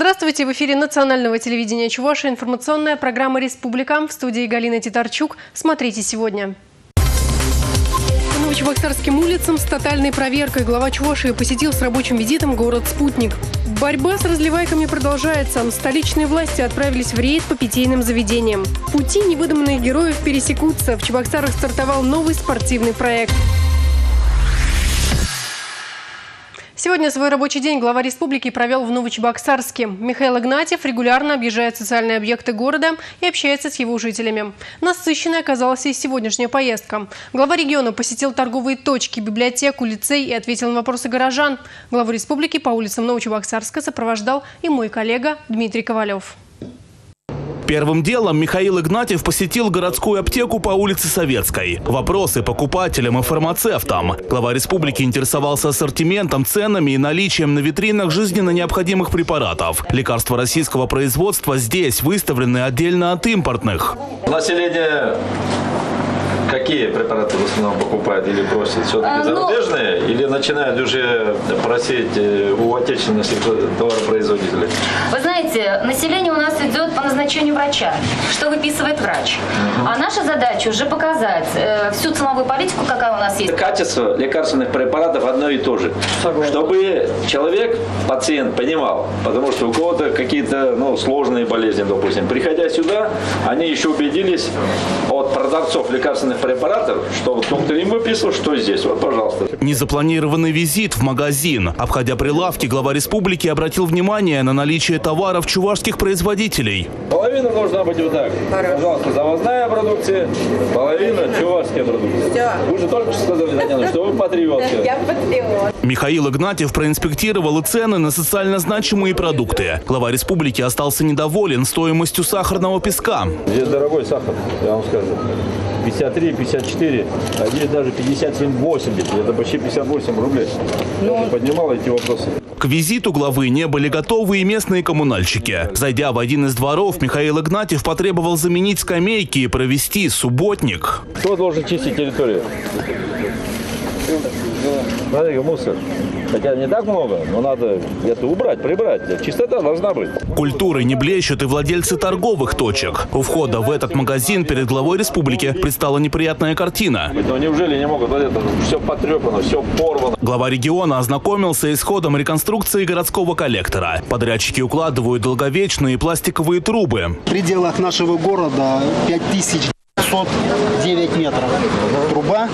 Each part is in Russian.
Здравствуйте! В эфире национального телевидения Чувашии информационная программа «Республика». В студии Галина Титарчук. Смотрите сегодня. По Новочебоксарским улицам с тотальной проверкой глава Чувашии посетил с рабочим визитом город-спутник. Борьба с разливайками продолжается. Столичные власти отправились в рейд по питейным заведениям. Пути невыдуманных героев пересекутся. В Чебоксарах стартовал новый спортивный проект. Сегодня свой рабочий день глава республики провел в Новочебоксарске. Михаил Игнатьев регулярно объезжает социальные объекты города и общается с его жителями. Насыщенной оказалась и сегодняшняя поездка. Глава региона посетил торговые точки, библиотеку, лицей и ответил на вопросы горожан. Главу республики по улицам Новочебоксарска сопровождал и мой коллега Дмитрий Ковалев. Первым делом Михаил Игнатьев посетил городскую аптеку по улице Советской. Вопросы покупателям и фармацевтам. Глава республики интересовался ассортиментом, ценами и наличием на витринах жизненно необходимых препаратов. Лекарства российского производства здесь выставлены отдельно от импортных. Население какие препараты в основном покупает или просит? Все-таки зарубежные? Или начинают уже просить у отечественных товаропроизводителей? Вы знаете, население у нас идет по назначению врача, что выписывает врач. А наша задача уже показать всю ценовую политику, какая у нас есть. Качество лекарственных препаратов одно и то же. Чтобы человек, пациент, понимал. Потому что у кого-то какие-то сложные болезни, допустим. Приходя сюда, они еще убедились от продавцов лекарственных препаратов, что доктор им выписал, что здесь. Вот, пожалуйста. Незапланированный визит в магазин. Обходя прилавки, глава республики обратил внимание на наличие товаров чувашских производителей. Половина должна быть вот так. Пожалуйста, завозная продукция, половина чувашская продукция. Вы же только что сказали, Татьяна, что вы патриотка. Я патриот. Михаил Игнатьев проинспектировал и цены на социально значимые продукты. Глава республики остался недоволен стоимостью сахарного песка. Здесь дорогой сахар, я вам скажу. 53, 54, а здесь даже 57, 80. Это почти 58 рублей. Я не поднимал эти вопросы. К визиту главы не были готовы и местные коммунальщики. Зайдя в один из дворов, Михаил Игнатьев потребовал заменить скамейки и провести субботник. Кто должен чистить территорию? Смотри, мусор. Хотя не так много, но надо это убрать, прибрать. Чистота должна быть. Культурой не блещут и владельцы торговых точек. У входа в этот магазин перед главой республики предстала неприятная картина. Но неужели не могут? Вот это все потрепано, все порвано. Глава региона ознакомился с ходом реконструкции городского коллектора. Подрядчики укладывают долговечные пластиковые трубы. В пределах нашего города 5509 метров труба.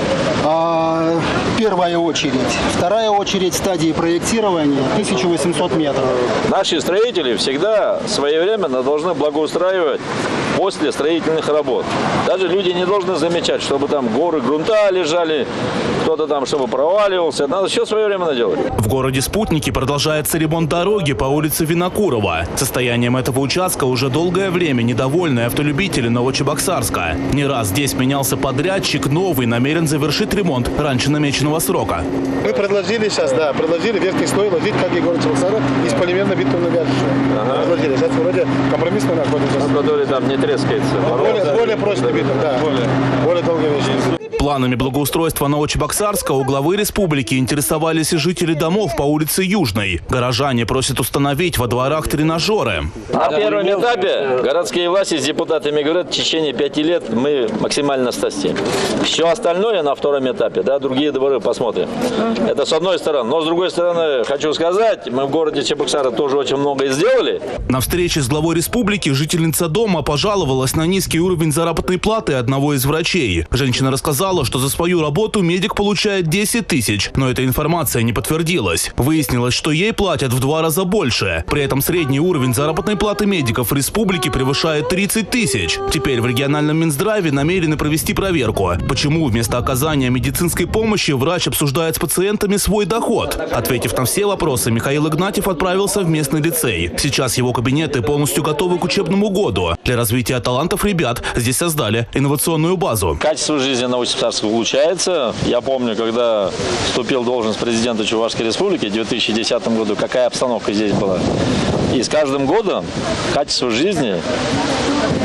Первая очередь. Вторая очередь стадии проектирования 1800 метров. Наши строители всегда своевременно должны благоустраивать после строительных работ. Даже люди не должны замечать, чтобы там горы грунта лежали, кто-то там, чтобы проваливался. Надо все своевременно делать. В городе Спутники продолжается ремонт дороги по улице Винокурова. Состоянием этого участка уже долгое время недовольны автолюбители Новочебоксарска. Не раз здесь менялся подрядчик, новый намерен завершить ремонт раньше намеченного срока. Мы предложили сейчас, предложили верхний слой ложить, как и город Чебоксары, из полимерно-битумной гази. Предложили. Сейчас вроде компромисс мы находимся. Который там не трескается. Более прочный битум, да. Более долговечный. Планами благоустройства Новочебоксарска у главы республики интересовались и жители домов по улице Южной. Горожане просят установить во дворах тренажеры. На первом этапе городские власти с депутатами говорят, в течение 5 лет мы максимально стастим. Все остальное на втором этапе, другие дворы посмотрим. Это с одной стороны. Но с другой стороны, хочу сказать, мы в городе Чебоксары тоже очень много сделали. На встрече с главой республики жительница дома пожаловалась на низкий уровень заработной платы одного из врачей. Женщина рассказала, что за свою работу медик получает 10 тысяч, но эта информация не подтвердилась. Выяснилось, что ей платят в 2 раза больше. При этом средний уровень заработной платы медиков в республике превышает 30 тысяч. Теперь в региональном Минздраве намерены провести проверку. Почему вместо оказания медицинской помощи врач обсуждает с пациентами свой доход? Ответив на все вопросы, Михаил Игнатьев отправился в местный лицей. Сейчас его кабинеты полностью готовы к учебному году. Для развития талантов ребят здесь создали инновационную базу. Качество жизни Новочебоксарска улучшается. Я помню, когда вступил в должность президента Чувашской республики в 2010 году, какая обстановка здесь была. И с каждым годом качество жизни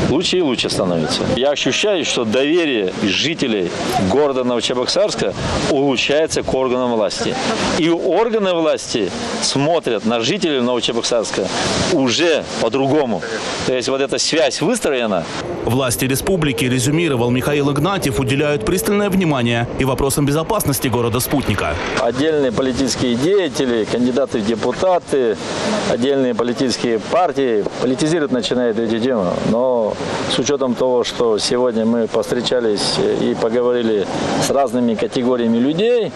лучше и лучше становится. Я ощущаю, что доверие жителей города Новочебоксарска улучшается к органам власти. И органы власти смотрят на жителей Новочебоксарска уже по-другому. То есть вот эта связь выстроена. Власти республики, резюмировал Михаил Игнатьев, уделяют пристальное внимание и вопросам безопасности города-спутника. Отдельные политические деятели, кандидаты в депутаты, отдельные политические партии политизировать начинают эти темы. Но с учетом того, что сегодня мы повстречались и поговорили с разными категориями людей,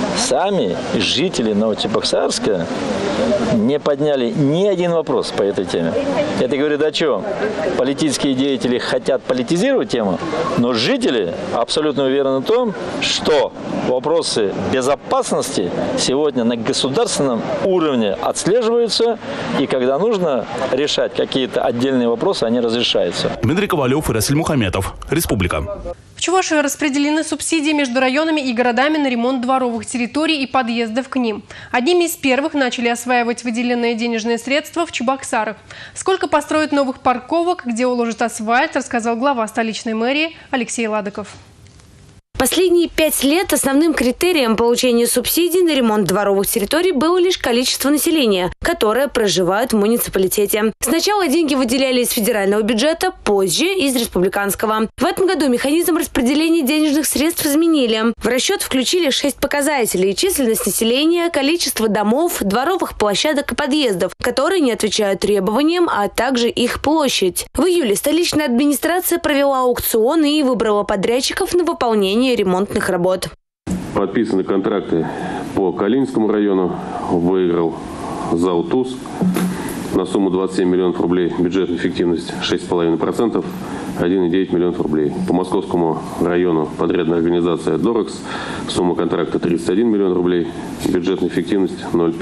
сами жители Новочебоксарска не подняли ни один вопрос по этой теме. Это говорит о чем? Политические деятели хотят политизировать тему, но жители абсолютно уверены в том, что вопросы безопасности сегодня на государственном уровне отслеживаются, и когда нужно решать какие-то отдельные вопросы, они разрешаются. Дмитрий Ковалев и Расиль Мухаметов. Республика. В Чувашии распределены субсидии между районами и городами на ремонт дворовых территорий и подъездов к ним. Одними из первых начали осваивать выделенные денежные средства в Чебоксарах. Сколько построят новых парковок, где уложат асфальт, рассказал глава столичной мэрии Алексей Ладыков. Последние 5 лет основным критерием получения субсидий на ремонт дворовых территорий было лишь количество населения, которое проживает в муниципалитете. Сначала деньги выделяли из федерального бюджета, позже из республиканского. В этом году механизм распределения денежных средств изменили. В расчет включили 6 показателей: численность населения, количество домов, дворовых площадок и подъездов, которые не отвечают требованиям, а также их площадь. В июле столичная администрация провела аукцион и выбрала подрядчиков на выполнение ремонтных работ. Подписаны контракты по Калининскому району. Выиграл ЗАО ТУЗ на сумму 27 миллионов рублей. Бюджетная эффективность 6,5%, 1,9 миллионов рублей. По Московскому району подрядная организация «Дорекс». Сумма контракта 31 миллион рублей. Бюджетная эффективность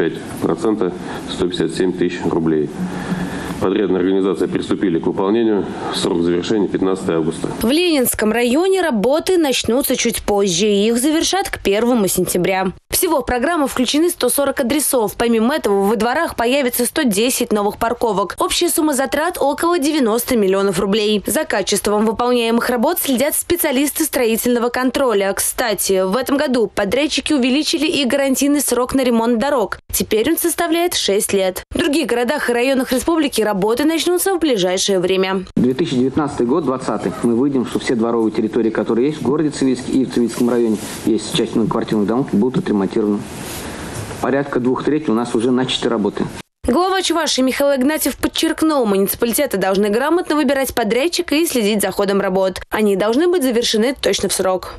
0,5%, 157 тысяч рублей. Подрядная организация приступили к выполнению. Срок завершения 15 августа. В Ленинском районе работы начнутся чуть позже. Их завершат к 1 сентября. Всего в программу включены 140 адресов. Помимо этого, во дворах появится 110 новых парковок. Общая сумма затрат около 90 миллионов рублей. За качеством выполняемых работ следят специалисты строительного контроля. Кстати, в этом году подрядчики увеличили и гарантийный срок на ремонт дорог. Теперь он составляет 6 лет. В других городах и районах республики работы начнутся в ближайшее время. 2019 год, 2020, мы выйдем, что все дворовые территории, которые есть в городе Цивильске и в Цивильском районе, есть часть многоквартирных домов, будут отремонтированы. Порядка 2/3 у нас уже начаты работы. Глава Чувашии Михаил Игнатьев подчеркнул, муниципалитеты должны грамотно выбирать подрядчика и следить за ходом работ. Они должны быть завершены точно в срок.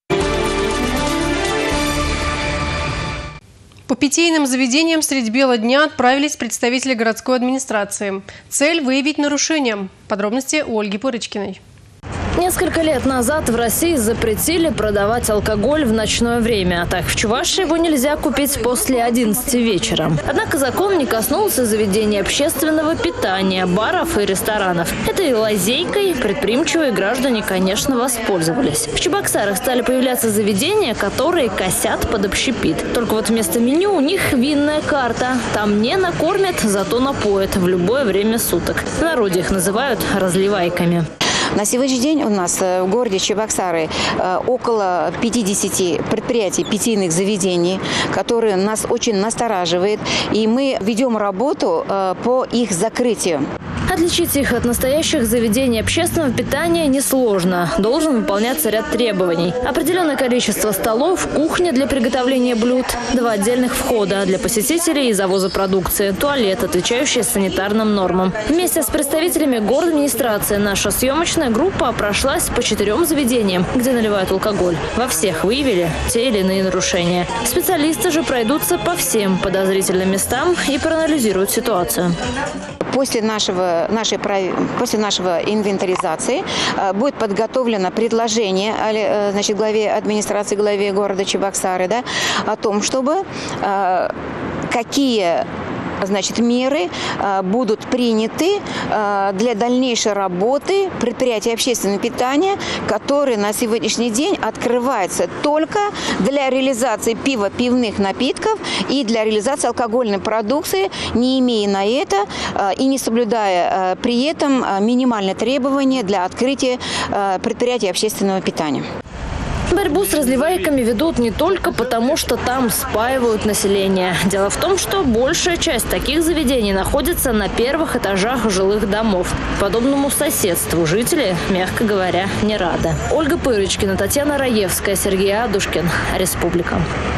По питейным заведениям средь бела дня отправились представители городской администрации. Цель – выявить нарушения. Подробности у Ольги Пырочкиной. Несколько лет назад в России запретили продавать алкоголь в ночное время. Так, в Чувашии его нельзя купить после 11 вечера. Однако закон не коснулся заведений общественного питания, баров и ресторанов. Этой лазейкой предприимчивые граждане, конечно, воспользовались. В Чебоксарах стали появляться заведения, которые косят под общепит. Только вот вместо меню у них винная карта. Там не накормят, зато напоят в любое время суток. В народе их называют разливайками. На сегодняшний день у нас в городе Чебоксары около 50 предприятий, питейных заведений, которые нас очень настораживают. И мы ведем работу по их закрытию. Отличить их от настоящих заведений общественного питания несложно. Должен выполняться ряд требований. Определенное количество столов, кухня для приготовления блюд, 2 отдельных входа для посетителей и завоза продукции, туалет, отвечающий санитарным нормам. Вместе с представителями городадминистрации наша съемочная группа прошлась по 4 заведениям, где наливают алкоголь. Во всех выявили те или иные нарушения. Специалисты же пройдутся по всем подозрительным местам и проанализируют ситуацию. После нашего инвентаризации будет подготовлено предложение, значит, главе администрации, главе города Чебоксары, да, о том, чтобы какие значит, меры будут приняты для дальнейшей работы предприятия общественного питания, которые на сегодняшний день открываются только для реализации пива, пивных напитков и для реализации алкогольной продукции, не имея на это и не соблюдая при этом минимальные требования для открытия предприятий общественного питания. Борьбу с разливайками ведут не только потому, что там спаивают население. Дело в том, что большая часть таких заведений находится на первых этажах жилых домов. Подобному соседству жители, мягко говоря, не рады. Ольга Пырочкина, Татьяна Раевская, Сергей Адушкин. Республика.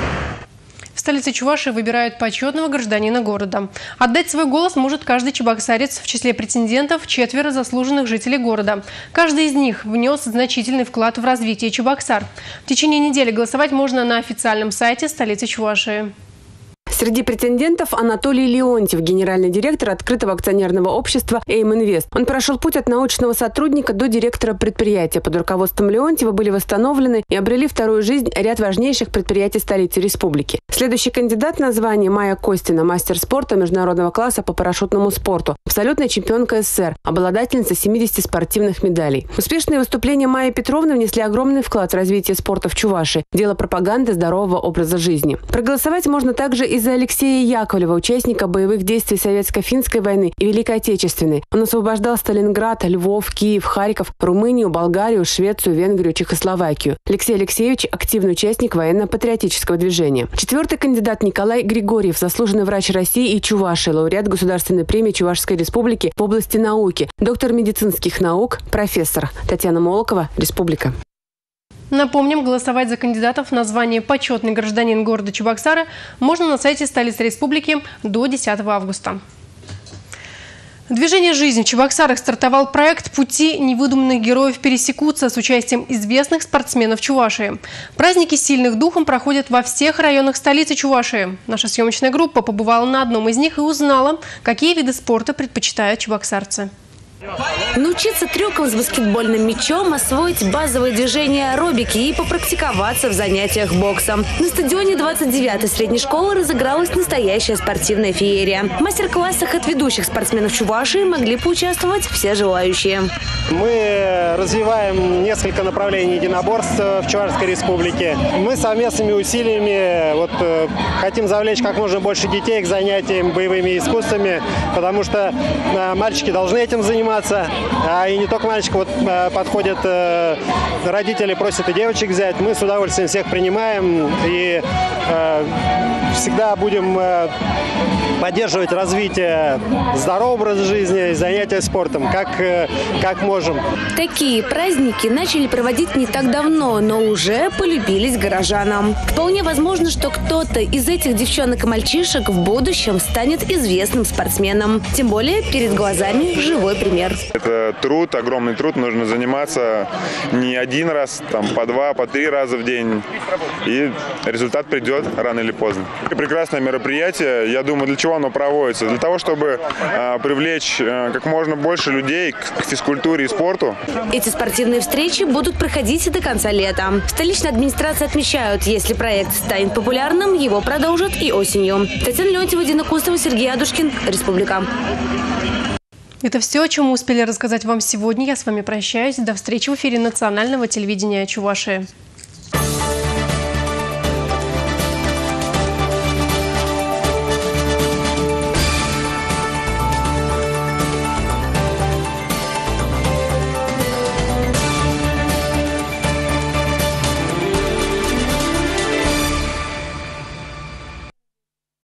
В столице Чувашии выбирают почетного гражданина города. Отдать свой голос может каждый чебоксарец. В числе претендентов 4 заслуженных жителей города. Каждый из них внес значительный вклад в развитие Чебоксар. В течение недели голосовать можно на официальном сайте столицы Чувашии. Среди претендентов Анатолий Леонтьев, генеральный директор открытого акционерного общества «Эйм Инвест». Он прошел путь от научного сотрудника до директора предприятия. Под руководством Леонтьева были восстановлены и обрели вторую жизнь ряд важнейших предприятий столицы республики. Следующий кандидат на звание Майя Костина, мастер спорта международного класса по парашютному спорту, абсолютная чемпионка СССР, обладательница 70 спортивных медалей. Успешные выступления Майи Петровны внесли огромный вклад в развитие спорта в Чувашии. Дело пропаганды здорового образа жизни. Проголосовать можно также и за Алексея Яковлева, участника боевых действий Советско-финской войны и Великой Отечественной. Он освобождал Сталинград, Львов, Киев, Харьков, Румынию, Болгарию, Швецию, Венгрию, Чехословакию. Алексей Алексеевич – активный участник военно-патриотического движения. Четвертый кандидат Николай Григорьев, заслуженный врач России и Чувашии, лауреат Государственной премии Чувашской Республики в области науки, доктор медицинских наук, профессор. Татьяна Молокова, Республика. Напомним, голосовать за кандидатов на звание «Почетный гражданин города Чебоксары» можно на сайте столицы республики до 10 августа. Движение «Жизнь» в Чебоксарах стартовал проект «Пути невыдуманных героев пересекутся» с участием известных спортсменов Чувашии. Праздники сильных духом проходят во всех районах столицы Чувашии. Наша съемочная группа побывала на одном из них и узнала, какие виды спорта предпочитают чебоксарцы. Научиться трюкам с баскетбольным мячом, освоить базовые движения аэробики и попрактиковаться в занятиях боксом. На стадионе 29-й средней школы разыгралась настоящая спортивная феерия. В мастер-классах от ведущих спортсменов Чувашии могли поучаствовать все желающие. Мы развиваем несколько направлений единоборств в Чувашской республике. Мы совместными усилиями хотим завлечь как можно больше детей к занятиям боевыми искусствами, потому что мальчики должны этим заниматься. И не только мальчиков, подходят родители, просят и девочек взять. Мы с удовольствием всех принимаем и всегда будем поддерживать развитие здорового образа жизни и занятия спортом, как можем. Такие праздники начали проводить не так давно, но уже полюбились горожанам. Вполне возможно, что кто-то из этих девчонок и мальчишек в будущем станет известным спортсменом. Тем более перед глазами живой пример. Это труд, огромный труд, нужно заниматься не один раз, по 2, по 3 раза в день, и результат придет рано или поздно. Прекрасное мероприятие, я думаю, для чего оно проводится? Для того, чтобы привлечь как можно больше людей к физкультуре и спорту. Эти спортивные встречи будут проходить и до конца лета. Столичная администрация отмечают, если проект станет популярным, его продолжат и осенью. Татьяна Леонтьева, Дина Кустова, Сергей Адушкин, Республика. Это все, о чем мы успели рассказать вам сегодня. Я с вами прощаюсь. До встречи в эфире национального телевидения Чувашии.